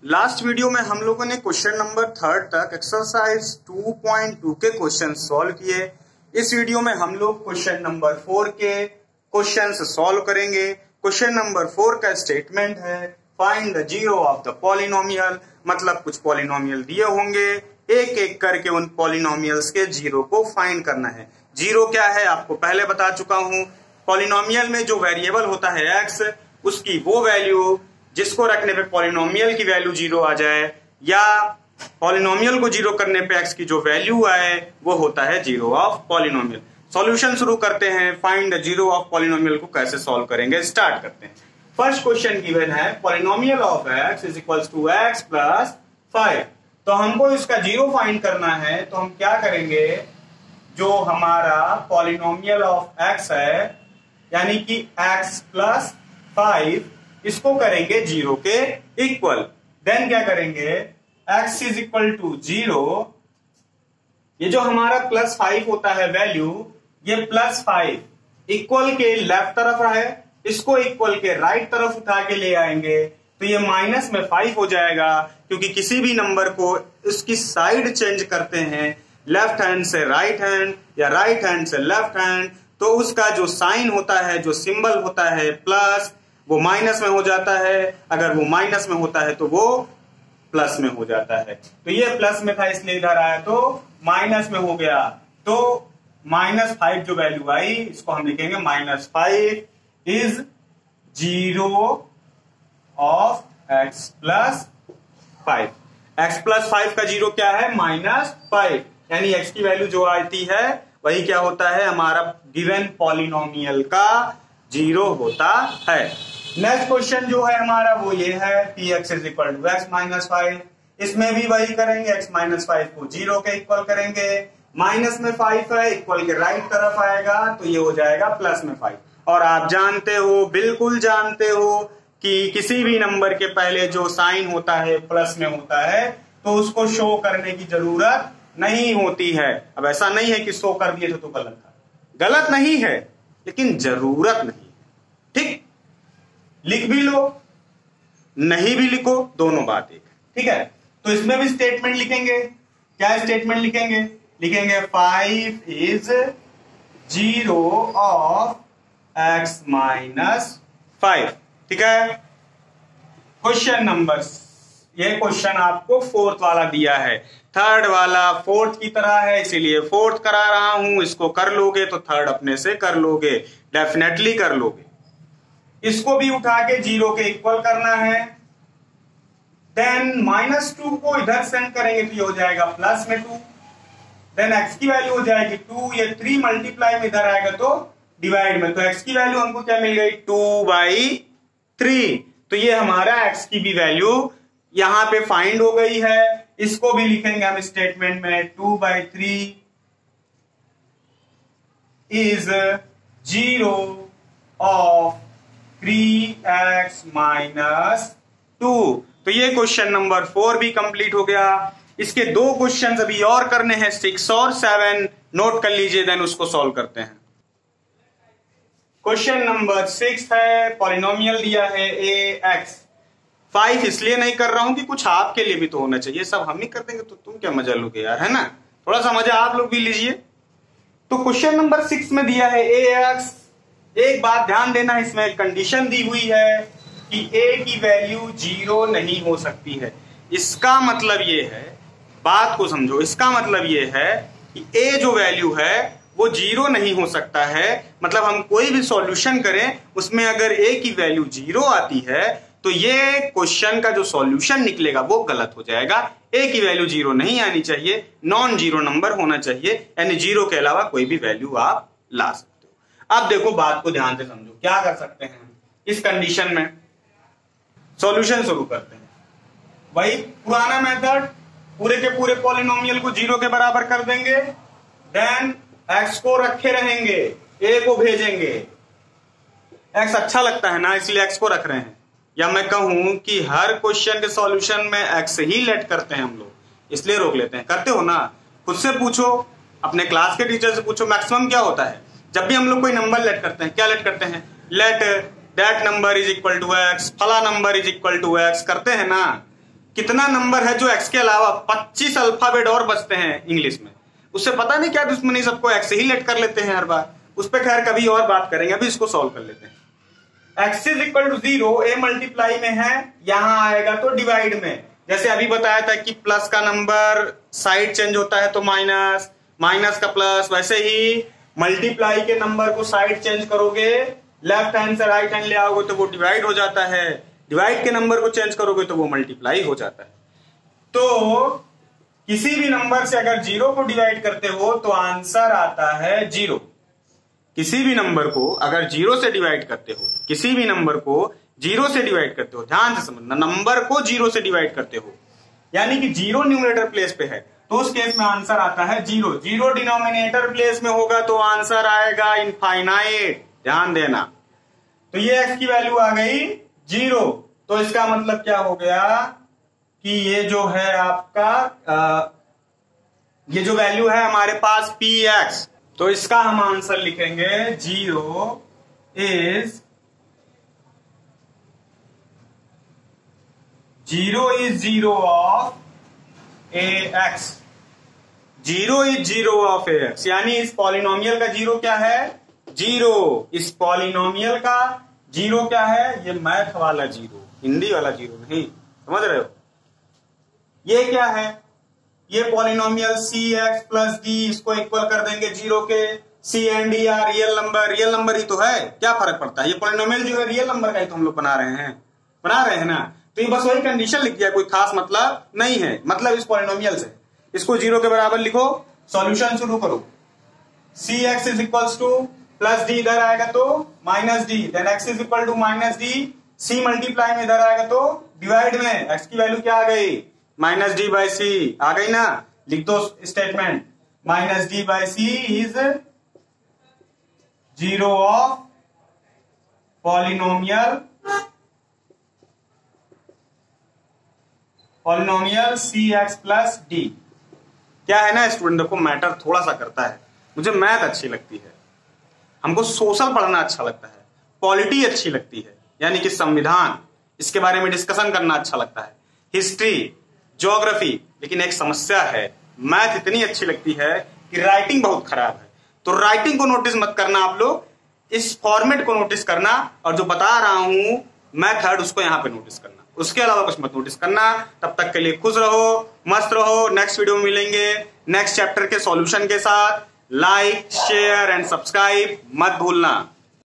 Last video में हम लोगों ने क्वेश्चन नंबर 3 तक एक्सरसाइज 2.2 के क्वेश्चन सॉल्व किए। इस वीडियो में हम लोग क्वेश्चन नंबर 4 के क्वेश्चन सॉल्व करेंगे। क्वेश्चन नंबर 4 का स्टेटमेंट है find the zero of the polynomial. मतलब कुछ पॉलिनोमियल दिए होंगे, एक एक करके उन पॉलिनोमियल्स के जीरो को फाइंड करना है। जीरो क्या है आपको पहले बता चुका हूं। पॉलिनोमियल में जो वेरिएबल होता है एक्स, उसकी वो वैल्यू जिसको रखने पे पॉलिनोमियल की वैल्यू जीरो आ जाए, या पॉलिनोमियल को जीरो करने पे एक्स की जो वैल्यू आए वो होता है जीरो ऑफ पॉलिनोमियल। सॉल्यूशन शुरू करते हैं। Find the zero of polynomial को कैसे सॉल्व करेंगे स्टार्ट करते हैं। फर्स्ट क्वेश्चन गिवन है polynomial of x is equals to x plus 5। तो हमको इसका जीरो फाइंड करना है, तो हम क्या करेंगे, जो हमारा पॉलिनोमियल ऑफ एक्स है यानी कि एक्स प्लस 5, इसको करेंगे जीरो के इक्वल। देन क्या करेंगे, x is equal to zero. ये जो हमारा प्लस 5 होता है वैल्यू, ये प्लस 5 इक्वल के लेफ्ट तरफ है, इसको इक्वल के राइट तरफ उठा के ले आएंगे तो ये माइनस में 5 हो जाएगा। क्योंकि किसी भी नंबर को इसकी साइड चेंज करते हैं, लेफ्ट हैंड से राइट हैंड या राइट हैंड से लेफ्ट हैंड, तो उसका जो साइन होता है, जो सिंबल होता है प्लस, वो माइनस में हो जाता है। अगर वो माइनस में होता है तो वो प्लस में हो जाता है। तो ये प्लस में था इसलिए इधर आया तो माइनस में हो गया। तो -5 जो वैल्यू आई, इसको हम लिखेंगे -5 is zero of x plus 5। X plus 5 का जीरो क्या है, -5। यानी एक्स की वैल्यू जो आती है वही क्या होता है, हमारा गिवन पॉलिनोमियल का जीरो होता है। नेक्स्ट क्वेश्चन जो है हमारा वो ये है px is equal to x minus 5। इसमें भी वही करेंगे, x माइनस 5 को जीरो के इक्वल करेंगे। माइनस में 5 है, इक्वल के राइट तरफ आएगा तो ये हो जाएगा प्लस में 5। और आप जानते हो, बिल्कुल जानते हो कि किसी भी नंबर के पहले जो साइन होता है प्लस में होता है, तो उसको शो करने की जरूरत नहीं होती है। अब ऐसा नहीं है कि शो कर दिए तो गलत था, गलत नहीं है लेकिन जरूरत नहीं। ठीक, लिख भी लो नहीं भी लिखो, दोनों बात एक। ठीक है, तो इसमें भी स्टेटमेंट लिखेंगे। क्या स्टेटमेंट लिखेंगे, लिखेंगे 5 is zero of x minus 5। ठीक है, क्वेश्चन नंबर, ये क्वेश्चन आपको 4th वाला दिया है, 3rd वाला 4th की तरह है, इसीलिए 4th करा रहा हूं। इसको कर लोगे तो 3rd अपने से कर लोगे, डेफिनेटली कर लोगे। इसको भी उठा के जीरो के इक्वल करना है। देन -2 को इधर सेंड करेंगे तो ये हो जाएगा प्लस में 2। देन x की वैल्यू हो जाएगी 2, ये 3 मल्टीप्लाई में इधर आएगा तो डिवाइड में, तो x की वैल्यू हमको क्या मिल गई, 2/3। तो ये हमारा x की भी वैल्यू यहां पे फाइंड हो गई है। इसको भी लिखेंगे हम स्टेटमेंट में, 2/3 is zero of 3x minus 2। तो ये क्वेश्चन नंबर 4 भी कंप्लीट हो गया। इसके 2 क्वेश्चंस अभी और करने हैं, 6 और 7 नोट कर लीजिए, देन उसको सॉल्व करते हैं। क्वेश्चन नंबर 6 है, पॉलिनोमियल दिया है ax। 5 इसलिए नहीं कर रहा हूं कि कुछ आपके लिए भी तो होना चाहिए, सब हम ही कर देंगे तो तुम क्या मजा लोगे यार, है ना। थोड़ा सा मजा आप लोग भी लीजिए। तो क्वेश्चन नंबर 6 में दिया है ax। एक बात ध्यान देना, इसमें एक कंडीशन दी हुई है कि a की वैल्यू जीरो नहीं हो सकती है। इसका मतलब ये है, बात को समझो, इसका मतलब ये है कि a जो वैल्यू है वो जीरो नहीं हो सकता है। मतलब हम कोई भी सॉल्यूशन करें, उसमें अगर a की वैल्यू जीरो आती है तो ये क्वेश्चन का जो सॉल्यूशन निकलेगा वो गलत हो जाएगा। a की वैल्यू जीरो नहीं आनी चाहिए, नॉन जीरो नंबर होना चाहिए, यानी जीरो के अलावा कोई भी वैल्यू आप ला सकते हो। अब देखो, बात को ध्यान से समझो, क्या कर सकते हैं इस कंडीशन में। सॉल्यूशन शुरू करते हैं, वही पुराना मेथड, पूरे के पूरे पॉलिनोमियल को जीरो के बराबर कर देंगे। देन x को रखे रहेंगे, a को भेजेंगे। x अच्छा लगता है ना, इसलिए x को रख रहे हैं। या मैं कहूं कि हर क्वेश्चन के सॉल्यूशन में x ही लेट करते हैं हम लोग, इसलिए रोक लेते हैं। करते हो ना, खुद से पूछो, अपने क्लास के टीचर से पूछो, मैक्सिमम क्या होता है जब भी हम लोग कोई नंबर लेट करते हैं, क्या लेट करते हैं, let that number is equal to x, फला number is equal to x, करते हैं ना। कितना नंबर है जो एक्स के अलावा 25 अल्फाबेट और बचते हैं इंग्लिश में। उससे पता नहीं क्या दुश्मनी, सबको एक्स ही लेट कर लेते हैं हर बार। उस पर खैर कभी और बात करेंगे, अभी इसको सॉल्व कर लेते हैं। X is equal to 0, a multiply में है, यहां आएगा तो डिवाइड में। जैसे अभी बताया था कि प्लस का नंबर साइड चेंज होता है तो माइनस, माइनस का प्लस, वैसे ही मल्टीप्लाई के नंबर को साइड चेंज करोगे, लेफ्ट हैंड से राइट हैंड ले आओगे तो वो डिवाइड हो जाता है, डिवाइड के नंबर को चेंज करोगे तो वो मल्टीप्लाई हो जाता है। तो किसी भी नंबर से अगर 0 को डिवाइड करते हो तो आंसर आता है 0। किसी भी नंबर को अगर 0 से डिवाइड करते हो, किसी भी नंबर को 0 से डिवाइड करते हो, ध्यान से समझना, नंबर को 0 से डिवाइड करते हो, यानी कि 0 न्यूमरेटर प्लेस पे है तो उस केस में आंसर आता है 0। 0 डिनोमिनेटर प्लेस में होगा तो आंसर आएगा इनफाइनाइट, ध्यान देना। तो ये x की वैल्यू आ गई 0, तो इसका मतलब क्या हो गया कि ये जो है आपका ये जो वैल्यू है हमारे पास px, तो इसका हम आंसर लिखेंगे 0 is 0 of ax। 0 is 0 of ax, यानी इस पॉलिनोमियल का 0 क्या है? 0। इस पॉलिनोमियल का 0 क्या है? ये मैथ वाला 0, हिंदी वाला 0 नहीं, समझ रहे हो? ये क्या है? ये पॉलिनोमियल cx प्लस d, इसको इक्वल कर देंगे 0 के। c and d are real number, real number ही तो है, क्या फर्क पड़ता है? ये पॉलिनोमियल जो है रियल नंबर का ही तो हम लोग बना रहे हैं ना। तो ये बस वही कंडीशन लिख दिया, कोई खास मतलब नहीं है। मतलब इस पॉलिनोमियल से इसको 0 के बराबर लिखो, सॉल्यूशन शुरू करो। cx is equals to plus D, इधर आएगा तो minus D, then x is equal to minus D, c multiply में इधर आएगा तो डिवाइड में, x की वैल्यू क्या आ गई? माइनस डी बाई सी आ गई ना। लिख दो statement, minus D by C is 0 of polynomial C x plus D. क्या है ना स्टूडेंट, देखो मैटर थोड़ा सा करता है। मुझे मैथ अच्छी लगती है, हमको सोशल पढ़ना अच्छा लगता है, पॉलिटी अच्छी लगती है, यानी कि संविधान, इसके बारे में डिस्कशन करना अच्छा लगता है, हिस्ट्री, ज्योग्राफी। लेकिन एक समस्या है, मैथ इतनी अच्छी लगती है कि राइटिंग बहुत खराब है। तो राइटिंग को नोटिस मत करना आप लोग, इस फॉर्मेट को नोटिस करना, और जो बता रहा हूं मेथड उसको यहां पे नोटिस करना, उसके अलावा कुछ मत नोटिस करना। तब तक के लिए खुश रहो, मस्त रहो। नेक्स्ट वीडियो में मिलेंगे नेक्स्ट चैप्टर के सॉल्यूशन के साथ। लाइक, शेयर एंड सब्सक्राइब मत भूलना।